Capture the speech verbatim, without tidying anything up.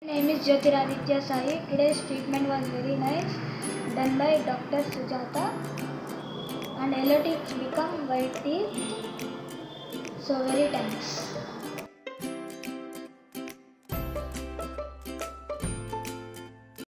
My name is Jyotiraditya Sai. Today's treatment was very nice, done by Doctor Sujata, and yellow teeth become white teeth. So very thanks.